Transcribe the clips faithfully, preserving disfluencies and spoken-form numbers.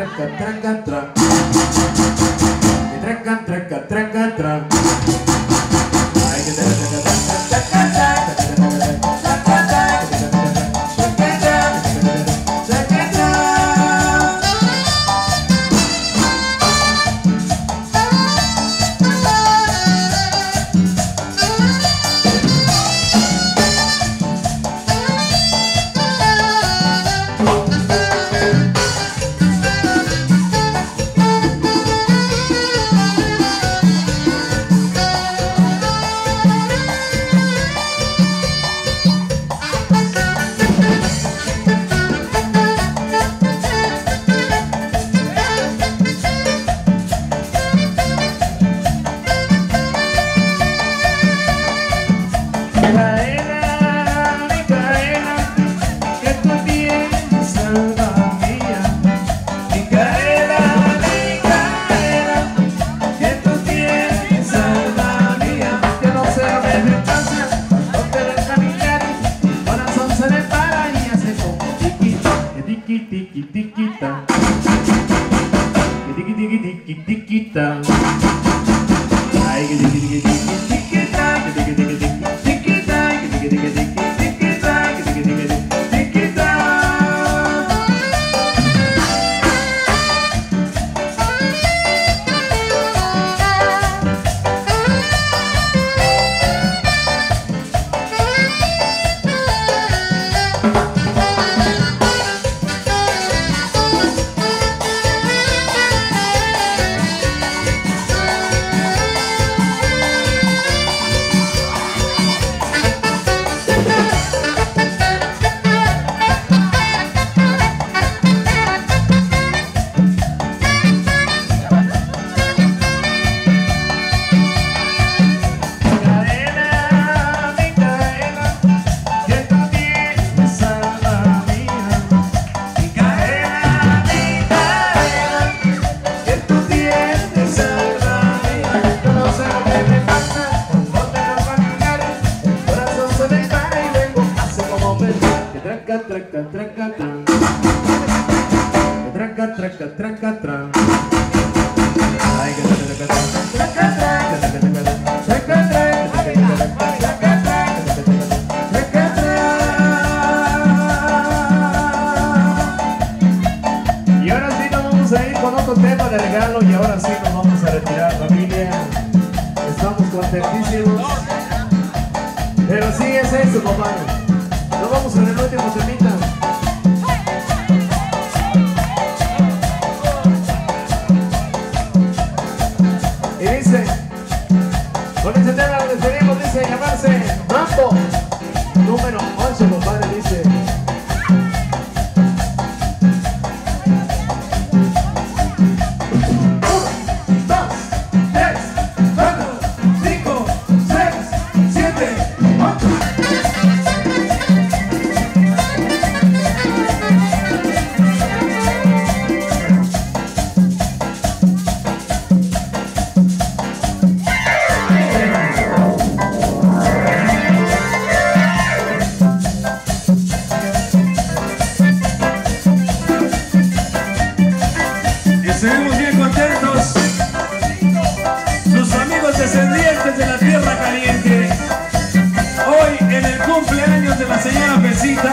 traca, traca, traca. Traca, traca, traca, traca. Ay, que traca, traca, traca, traca, de regalo y ahora sí nos vamos a retirar, familia. Estamos contentísimos. Pero sí es eso, compadre. Nos vamos en el último temita. Y dice, con ese tema nos despedimos, dice llamarse Rambo número ocho, compadre, dice. Seguimos bien contentos, sus amigos descendientes de la tierra caliente. Hoy en el cumpleaños de la señora Pesita,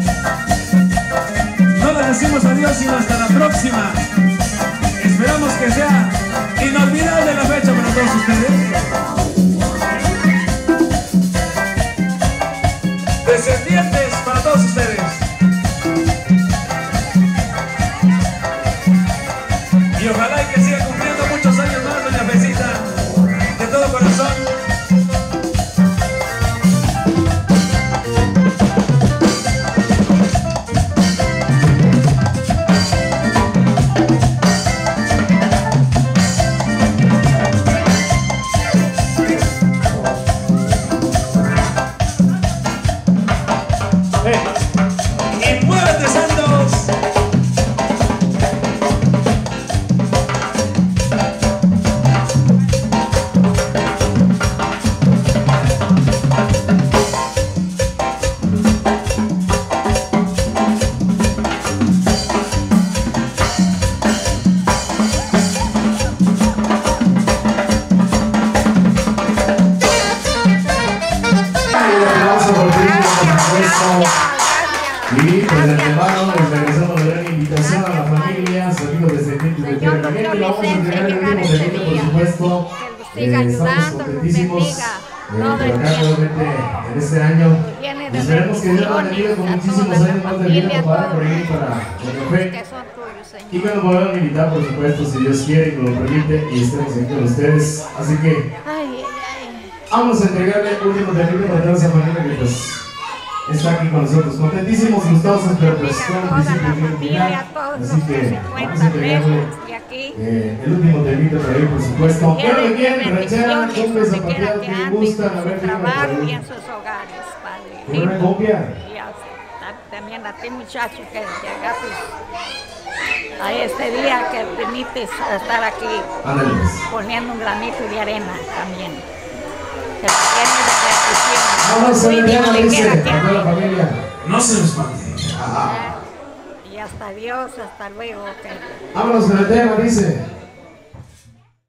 no les decimos adiós sino hasta la próxima. Esperamos que sea inolvidable la fecha para todos ustedes. Descendientes para todos ustedes. Y ojalá que siga cumpliendo muchos años más, doña Pesita, de todo corazón. Hey. Y muévete, Santos. vamos a entregar el último delito, por supuesto. Que los siga Eh, estamos ayudando, los contentísimos bendiga. eh, Todo por el acá tiempo. nuevamente en este año. Llene de Esperemos que Dios nos bendiga con bendiciones a muchísimos toda la años más de familia, vida para todos por ahí, para Doña Fe. que son tuyos, Señor. Y que nos volvamos a invitar, por supuesto, si Dios quiere y nos lo permite, y estemos aquí con ustedes. Así que Ay, ay, ay. vamos a entregarle el último delito para toda esa familia que pues está aquí con nosotros. Contentísimos, gustosos, pero pues Y a con un toda la principio y un familia, final. a todos los Así que que se vamos a encuentran entregarle lejos de aquí. eh, el último delito por ahí, por supuesto. Lleven Pero de bien, ranchera, bendiciones cumbia, donde quiera zapateado, que que anden, gustan, a en ver su qué por trabajo y ahí. en sus hogares, Padre. ¿Quiere una cumbia? Y a- a- también a ti, muchacho, que llegaste a este día que permites estar aquí Ándale, pues. poniendo un granito de arena también. Que tiene de bendiciones. Vamos a Cuide ver, donde dice, quiera que a toda la ande. familia. No se me espante. Ajá. Y hasta Dios, hasta luego. Que Vámonos con el tema, dice.